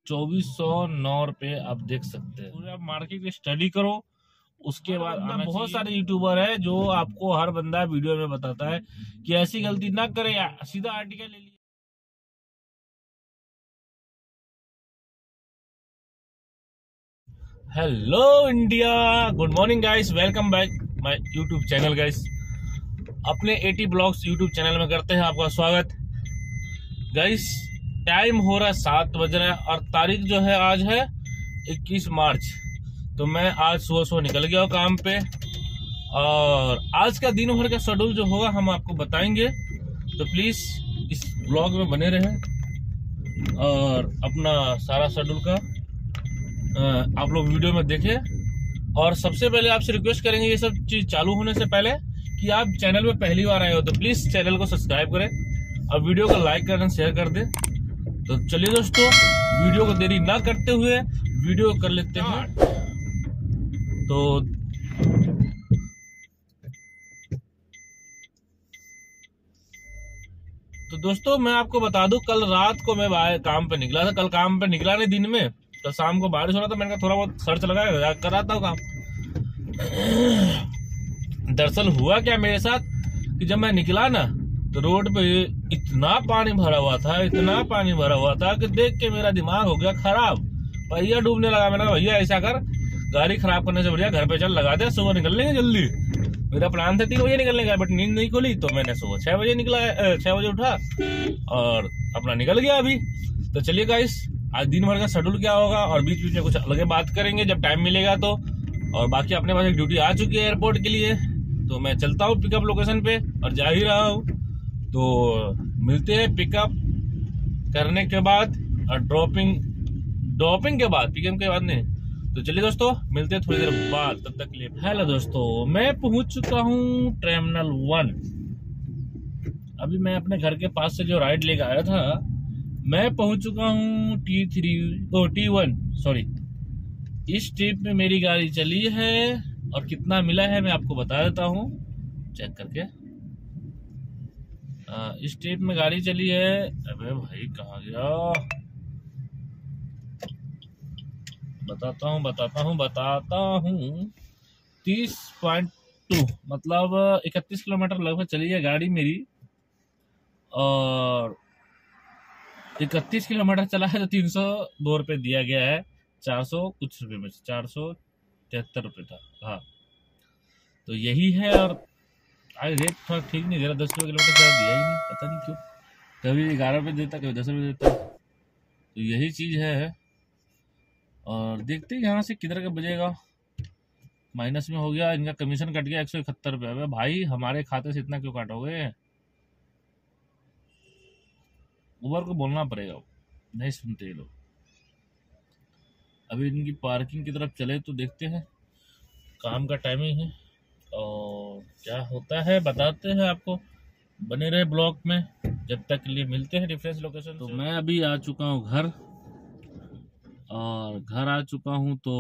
2409 आप देख सकते हैं। पूरे आप मार्केट की स्टडी करो, उसके बाद बहुत सारे यूट्यूबर है जो आपको हर बंदा वीडियो में बताता है कि ऐसी गलती ना करे, सीधा आर्टिकल ले लीजिए। Hello India, good morning guys, welcome back my YouTube channel guys. अपने 80 ब्लॉग्स यूट्यूब चैनल में करते हैं आपका स्वागत गाइस। टाइम हो रहा है 7 बज रहा है और तारीख जो है आज है 21 मार्च। तो मैं आज सुबह निकल गया हूँ काम पे और आज का दिन भर का शेड्यूल जो होगा हम आपको बताएंगे। तो प्लीज इस ब्लॉग में बने रहें और अपना सारा शेड्यूल का आप लोग वीडियो में देखें। और सबसे पहले आपसे रिक्वेस्ट करेंगे ये सब चीज चालू होने से पहले कि आप चैनल में पहली बार आए हो तो प्लीज चैनल को सब्सक्राइब करें और वीडियो को लाइक करें, शेयर कर दें। तो चलिए दोस्तों, वीडियो को देरी ना करते हुए वीडियो कर लेते हैं। तो दोस्तों मैं आपको बता दूं, कल रात को मैं काम पे निकला था। कल काम पे निकला नहीं दिन में, तो शाम को बारिश हो रहा था, मैंने कहा थोड़ा बहुत सर्च लगाया कराता हूँ काम। दरअसल हुआ क्या मेरे साथ कि जब मैं निकला ना तो रोड पे इतना पानी भरा हुआ था, इतना पानी भरा हुआ था कि देख के मेरा दिमाग हो गया खराब, पहिया डूबने लगा। मैंने कहा भैया ऐसा कर, गाड़ी खराब करने से बढ़िया घर पे चल, लगा दे, सुबह निकल लेंगे जल्दी। मेरा प्लान था 3 बजे निकलने का, बट नींद नहीं खुली तो मैंने सुबह 6 बजे निकला, 6 बजे उठा और अपना निकल गया अभी। तो चलिए गाइस, आज दिन भर का शेड्यूल क्या होगा और बीच बीच में कुछ अलग बात करेंगे जब टाइम मिलेगा तो। और बाकी अपने पास एक ड्यूटी आ चुकी है एयरपोर्ट के लिए, तो मैं चलता हूँ पिकअप लोकेशन पे और जा ही रहा हूँ। तो मिलते हैं पिकअप करने के बाद और ड्रॉपिंग के बाद, पिकअप के बाद नहीं। तो चलिए दोस्तों, मिलते हैं थोड़ी देर बाद, तब तक के लिए हेलो दोस्तों, मैं पहुंच चुका हूँ टर्मिनल 1। अभी मैं अपने घर के पास से जो राइड लेकर आया था, मैं पहुंच चुका हूँ T1 सॉरी। इस ट्रिप में मेरी गाड़ी चली है और कितना मिला है मैं आपको बता देता हूँ चेक करके। इस ट्रिप में गाड़ी चली है, अबे भाई कहाँ गया, बताता हूँ 30.2 मतलब 31 किलोमीटर लगभग चली है गाड़ी मेरी। और 31 किलोमीटर चला है तो 302 रुपये दिया गया है, 400 कुछ रुपये में 473 रुपये था। हाँ तो यही है। और आज रेट थोड़ा ठीक नहीं दे रहा, 10 रुपये किलोमीटर ज़्यादा दिया ही नहीं, पता नहीं क्यों। कभी 11 रुपये देता, कभी 10 रुपये देता। तो यही चीज़ है। और देखते हैं यहाँ से किधर का बजेगा। माइनस में हो गया, इनका कमीशन कट गया 171 रुपये। अबे भाई हमारे खाते से इतना क्यों काटोगे? उबर को बोलना पड़ेगा, नहीं सुनते ये लोग। अभी इनकी पार्किंग की तरफ चले तो देखते हैं, काम का टाइमिंग है और क्या होता है बताते हैं आपको। बने रहे ब्लॉग में, जब तक के लिए मिलते हैं डिफरेंस लोकेशन। तो मैं अभी आ चुका हूँ घर, और घर आ चुका हूँ तो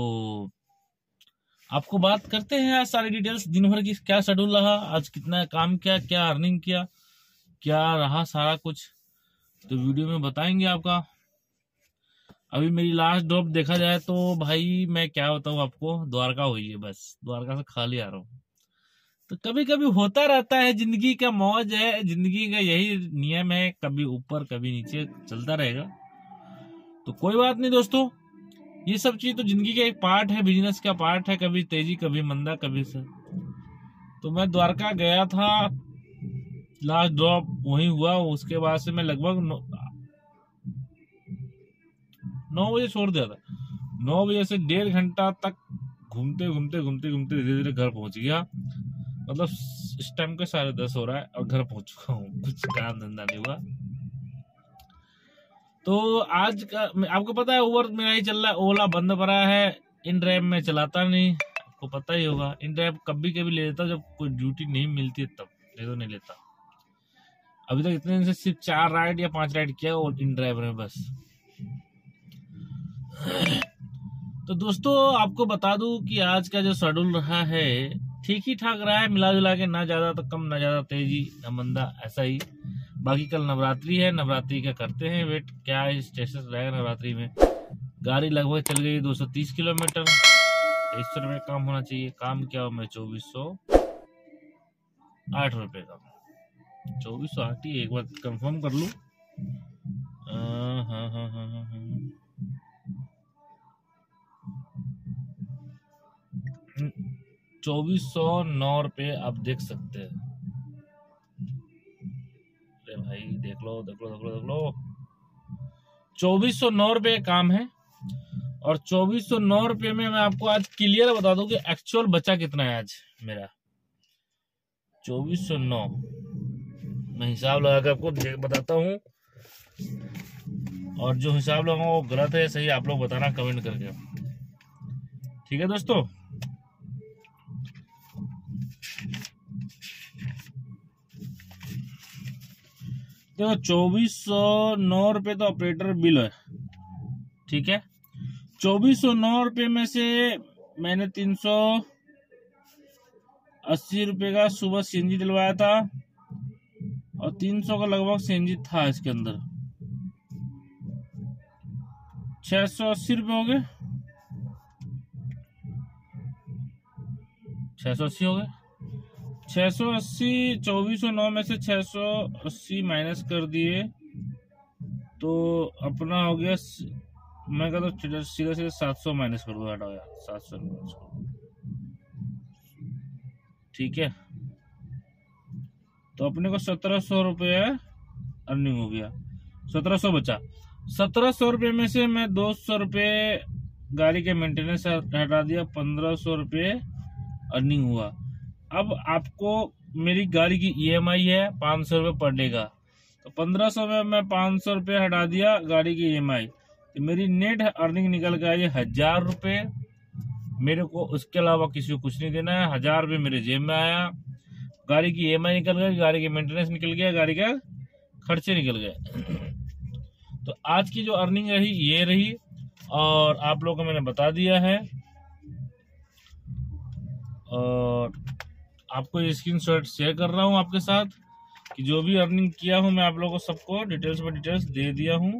आपको बात करते हैं आज सारी डिटेल्स, दिन भर की क्या शेड्यूल रहा, आज कितना काम किया, क्या अर्निंग किया, क्या रहा सारा कुछ तो वीडियो में बताएंगे आपका। अभी मेरी लास्ट ड्रॉप देखा जाए तो भाई मैं क्या बताऊँ आपको, द्वारका हुई है, बस द्वारका से खाली आ रहा हूँ। तो कभी कभी होता रहता है, जिंदगी का मौज है, जिंदगी का यही नियम है, कभी ऊपर कभी नीचे चलता रहेगा। तो कोई बात नहीं दोस्तों, ये सब चीज तो जिंदगी का एक पार्ट है, बिजनेस का पार्ट है, कभी तेजी कभी मंदा कभी से। तो मैं द्वारका गया था, लास्ट ड्रॉप वही हुआ। उसके बाद से मैं लगभग 9 बजे छोड़ दिया था। 9 बजे से 1.5 घंटा तक घूमते धीरे धीरे घर पहुंच गया। मतलब इस टाइम के 10:30 हो रहा है और घर पहुंच चुका हूँ, कुछ काम धंधा नहीं हुआ। तो आज का आपको पता है उबर मेरा ही चल रहा है, ओला बंद पड़ा है, इन ड्राइव में चलाता नहीं, आपको पता ही होगा। इन ड्राइव कभी कभी ले लेता जब कोई ड्यूटी नहीं मिलती है तब, नहीं तो नहीं लेता। अभी तक इतने दिन से सिर्फ 4 राइड या 5 राइड किया और इन ड्राइवर में बस। तो दोस्तों आपको बता दूं कि आज का जो शेड्यूल रहा है ठीक ही ठाक रहा है, मिला जुला के, ना ज्यादा तो कम, ना ज्यादा तेजी ना मंदा, ऐसा ही। बाकी कल नवरात्रि है, नवरात्रि का करते हैं वेट, क्या स्टेटस रहेगा नवरात्रि में। गाड़ी लगभग चल गई 230 किलोमीटर। 2300 रुपये काम होना चाहिए। काम क्या हो, मैं 2408 रुपये का, 2408 ही, एक बार कंफर्म कर लूँ। हाँ 2409 रुपये आप देख सकते हैं। अरे भाई देख लो 2409 रुपये काम है। और 2409 रुपये में मैं आपको आज क्लियर बता दूं कि एक्चुअल बचा कितना है आज मेरा। 2409 मैं हिसाब लगा कर आपको बताता हूँ, और जो हिसाब लगाऊंगा वो गलत है सही आप लोग बताना कमेंट करके, ठीक है दोस्तों। देखो 2409 रुपये तो ऑपरेटर बिल है, ठीक है। 2409 रुपये में से मैंने 380 रुपये का सुबह सीएनजी दिलवाया था, और 300 का लगभग सीएनजी था इसके अंदर। 680 रुपये हो गए, 680 हो गए। 680 2409 में से 680 माइनस कर दिए तो अपना हो गया, मैं कहता हूँ सीधा सीधा 700 माइनस कर दो, हटाओ यार 700 माइनस कर दो, ठीक है। तो अपने को 1700 रुपये अर्निंग हो गया, 1700 बचा। 1700 रुपये में से मैं 200 रुपये गाड़ी के मेंटेनेंस हटा दिया, 1500 रुपये अर्निंग हुआ। अब आपको मेरी गाड़ी की ईएमआई है 500 रुपये पर डे का, तो 1500 में मैं 500 रुपये हटा दिया गाड़ी की ईएमआई, तो मेरी नेट अर्निंग निकल के आई 1000 रुपये। मेरे को उसके अलावा किसी को कुछ नहीं देना है, 1000 रुपये मेरे जेब में आया, गाड़ी की ईएमआई निकल गई, गाड़ी की मेंटेनेंस निकल गया, गाड़ी का खर्चे निकल गए। तो आज की जो अर्निंग रही ये रही, और आप लोगों को मैंने बता दिया है, और आपको ये स्क्रीनशॉट शेयर कर रहा हूँ आपके साथ कि जो भी अर्निंग किया हूँ मैं आप लोगों को सबको डिटेल्स में डिटेल्स दे दिया हूँ।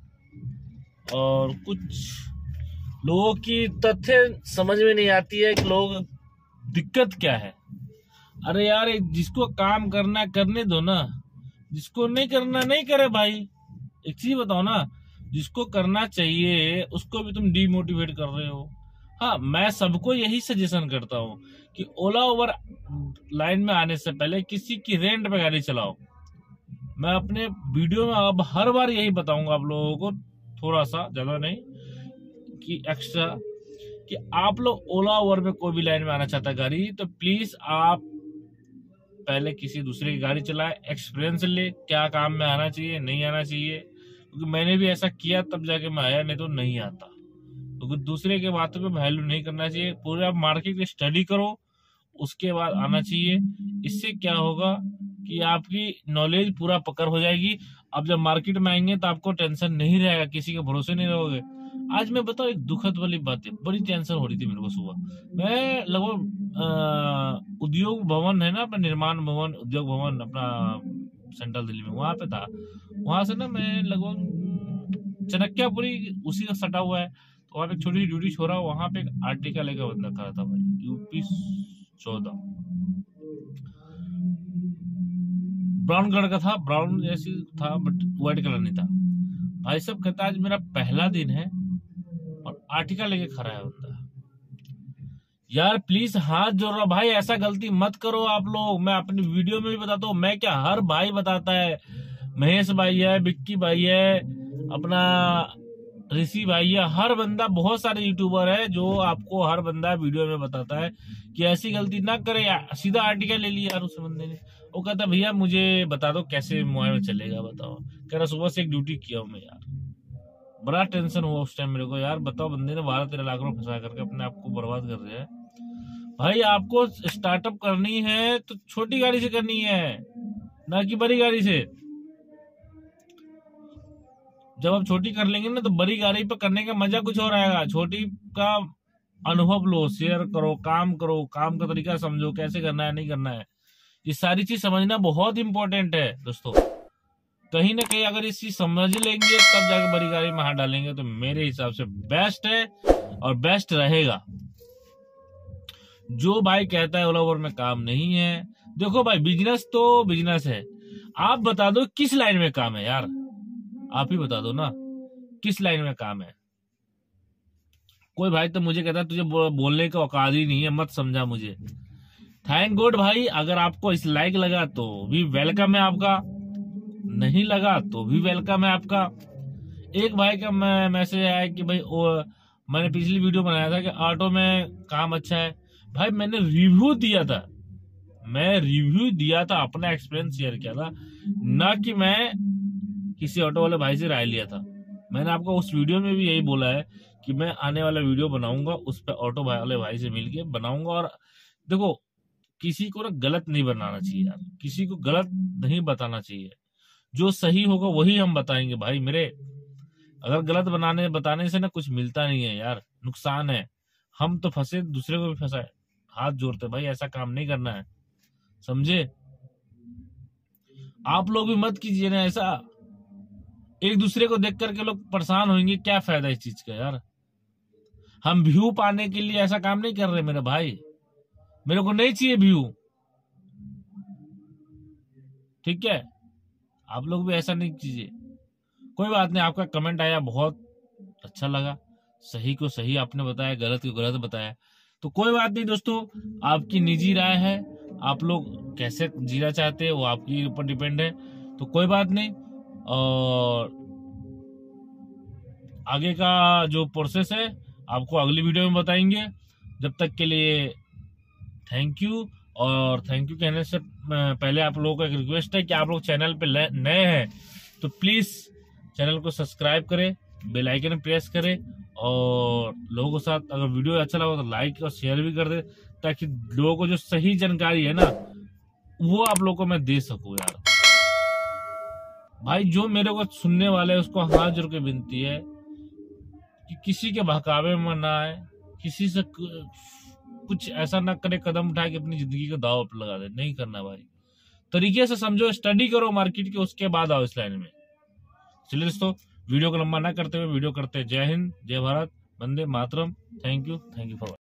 और कुछ लोगों की तथ्य समझ में नहीं आती है कि लोग दिक्कत क्या है। अरे यार जिसको काम करना करने दो ना, जिसको नहीं करना नहीं करे भाई। एक चीज बताओ ना, जिसको करना चाहिए उसको भी तुम डीमोटिवेट कर रहे हो। हाँ, मैं सबको यही सजेशन करता हूँ कि ओला उबर लाइन में आने से पहले किसी की रेंट पे गाड़ी चलाओ। मैं अपने वीडियो में अब हर बार यही बताऊंगा आप लोगों को, थोड़ा सा ज्यादा नहीं कि एक्स्ट्रा, कि आप लोग ओला उबर में कोई भी लाइन में आना चाहता है गाड़ी, तो प्लीज आप पहले किसी दूसरे की गाड़ी चलाए, एक्सपीरियंस ले, क्या काम में आना चाहिए नहीं आना चाहिए। क्योंकि मैंने भी ऐसा किया तब जाके मैं आया, नहीं तो नहीं आता। क्योंकि दूसरे के बातों पे वैल्यू नहीं करना चाहिए, पूरे आप मार्केट की स्टडी करो उसके बाद आना चाहिए। इससे क्या होगा कि आपकी नॉलेज पूरा पकड़ हो जाएगी। अब जब मार्केट में आएंगे तो आपको टेंशन नहीं रहेगा, किसी के भरोसे नहीं रहोगे। आज मैं बताऊं एक दुखद वाली बात है, बड़ी टेंशन हो रही थी मेरे को सुबह। मैं लगभग उद्योग भवन है ना अपना, निर्माण भवन उद्योग भवन अपना सेंट्रल दिल्ली में, वहां पे था। वहां से ना मैं लगभग चनक्यापुरी उसी का सटा हुआ है, तो वहां पे छोटी ड्यूटी छोड़ा, वहां पे एक आर्टिकल लेकर बंदा खड़ा था भाई, यूपी 14 ब्राउन कलर का था, ब्राउन जैसी था बट व्हाइट कलर नहीं था। भाई साहब कहता आज मेरा पहला दिन है और आर्टिकल लेके खड़ा है बंदा। यार प्लीज हाथ जोड़ रहा भाई, ऐसा गलती मत करो आप लोग। मैं अपनी वीडियो में भी बताता हूँ, मैं क्या हर भाई बताता है, महेश भाई है, बिक्की भाई है, अपना ऋषि भाई है, हर बंदा, बहुत सारे यूट्यूबर है जो आपको हर बंदा वीडियो में बताता है कि ऐसी गलती ना करे यार। सीधा आर्टिकल ले लिया यार उस बंदे ने, वो कहता भैया मुझे बता दो कैसे मोबाइल में चलेगा, बताओ। कह रहा सुबह से एक ड्यूटी किया हूं मैं यार। बड़ा टेंशन हुआ उस टाइम मेरे को यार, बताओ बंदे ने 12-13 लाख रुपए फंसा करके अपने आप को बर्बाद कर रहे हैं। भाई आपको स्टार्टअप करनी है तो छोटी गाड़ी से करनी है, ना कि बड़ी गाड़ी से। जब आप छोटी कर लेंगे ना तो बड़ी गाड़ी पे करने का मजा कुछ और आएगा। छोटी का अनुभव लो, शेयर करो, काम करो, काम का तरीका समझो, कैसे करना है नहीं करना है, ये सारी चीज समझना बहुत इंपॉर्टेंट है दोस्तों। कहीं ना कहीं अगर इस चीज समझ लेंगे तब जाके बड़ी गाड़ी में हाथ डालेंगे, तो मेरे हिसाब से बेस्ट है और बेस्ट रहेगा। जो भाई कहता है ओला उबर में काम नहीं है, देखो भाई बिजनेस तो बिजनेस है। आप बता दो किस लाइन में काम है यार, आप ही बता दो ना किस लाइन में काम है। कोई भाई तो मुझे कहता है तुझे बोलने का औकात ही नहीं है, मत समझा मुझे। थैंक गॉड भाई, अगर आपको इस लाइक लगा तो भी वेलकम है आपका, नहीं लगा तो भी वेलकम है आपका। एक भाई का मैसेज आया कि भाई मैंने पिछली वीडियो बनाया था कि ऑटो में काम अच्छा है। भाई मैंने रिव्यू दिया था, अपना एक्सपीरियंस शेयर किया था, ना कि मैं किसी ऑटो वाले भाई से राय लिया था। मैंने आपको उस वीडियो में भी यही बोला है कि मैं आने वाला वीडियो बनाऊंगा उस पर ऑटो वाले भाई से मिलके बनाऊंगा। और देखो किसी को ना गलत नहीं बनाना चाहिए यार, किसी को गलत नहीं बताना चाहिए, जो सही होगा वही हम बताएंगे भाई मेरे। अगर गलत बताने से ना कुछ मिलता नहीं है यार, नुकसान है। हम तो फंसे, दूसरे को भी फंसाए, हाथ जोड़ते भाई, ऐसा काम नहीं करना है, समझे। आप लोग भी मत कीजिए ना ऐसा, एक दूसरे को देख करके लोग परेशान होंगे, क्या फायदा इस चीज का यार। हम व्यू पाने के लिए ऐसा काम नहीं कर रहे मेरे भाई, मेरे को नहीं चाहिए व्यू, ठीक है। आप लोग भी ऐसा नहीं कीजिए। कोई बात नहीं, आपका कमेंट आया बहुत अच्छा लगा, सही को सही आपने बताया, गलत को गलत बताया, तो कोई बात नहीं दोस्तों, आपकी निजी राय है, आप लोग कैसे जीना चाहते हैं वो आपके ऊपर डिपेंड है, तो कोई बात नहीं। और आगे का जो प्रोसेस है आपको अगली वीडियो में बताएंगे। जब तक के लिए थैंक यू। और थैंक यू कहने से पहले आप लोगों का एक रिक्वेस्ट है कि आप लोग चैनल पे नए हैं तो प्लीज चैनल को सब्सक्राइब करें, बेल आइकन प्रेस करें, और लोगों के साथ अगर वीडियो अच्छा लगा तो लाइक और शेयर भी कर दे, ताकि लोगों को जो सही जानकारी है ना वो आप लोगों को मैं दे सकूं यार। भाई जो मेरे को सुनने वाले है उसको हाथ जोड़ के विनती है कि किसी के बहकावे में ना आए, किसी से कुछ ऐसा ना करे, कदम उठा के अपनी जिंदगी को दाव पर लगा दे, नहीं करना भाई। तरीके से समझो, स्टडी करो मार्केट के, उसके बाद आओ इस लाइन में। चलिए दोस्तों, वीडियो को लंबा ना करते हुए वीडियो करते हैं। जय हिंद, जय भारत, वंदे मातरम। Thank you for